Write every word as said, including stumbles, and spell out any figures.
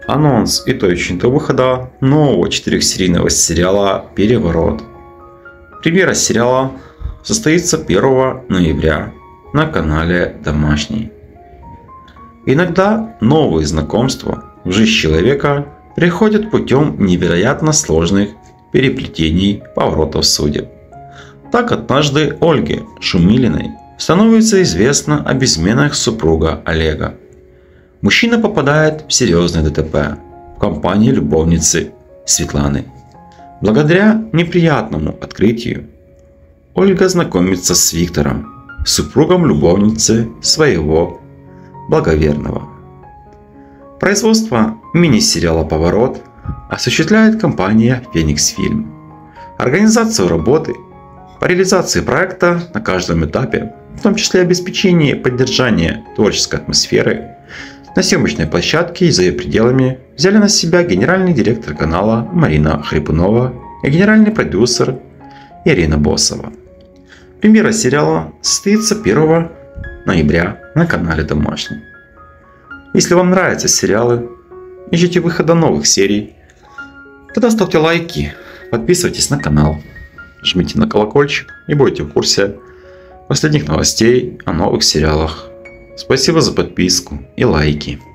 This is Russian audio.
Анонс и точно выхода нового четырехсерийного сериала «Переворот». Премьера сериала состоится первого ноября на канале «Домашний». Иногда новые знакомства в жизнь человека приходят путем невероятно сложных переплетений поворотов судеб. Так однажды Ольге Шумилиной становится известно о изменах супруга Олега. Мужчина попадает в серьезное ДТП в компании любовницы Светланы. Благодаря неприятному открытию Ольга знакомится с Виктором, супругом любовницы своего благоверного. Производство мини-сериала «Поворот» осуществляет компания «Феникс Фильм». Организацию работы по реализации проекта на каждом этапе, в том числе обеспечение и поддержание творческой атмосферы, на съемочной площадке и за ее пределами взяли на себя генеральный директор канала Марина Хрипунова и генеральный продюсер Ирина Босова. Премьера сериала состоится первого ноября на канале «Домашний». Если вам нравятся сериалы и ждете выхода новых серий, тогда ставьте лайки, подписывайтесь на канал, жмите на колокольчик и будете в курсе последних новостей о новых сериалах. Спасибо за подписку и лайки.